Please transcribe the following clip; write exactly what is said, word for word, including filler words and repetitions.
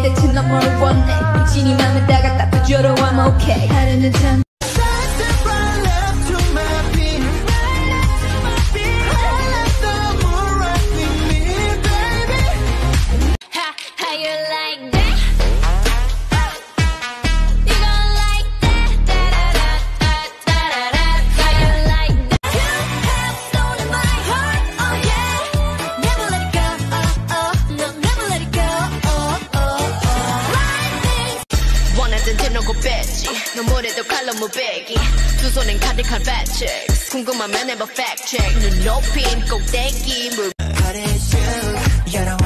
너에게 대체 넌 뭘 원해 미친이 맘에 다가 따뜻줘도 I'm okay 하루는 참 대놓고 뺐지 너무래도 칼로 무배기 두 손엔 가득한 배치 궁금하면 해봐 fact check 눈 높인 꼭대기 물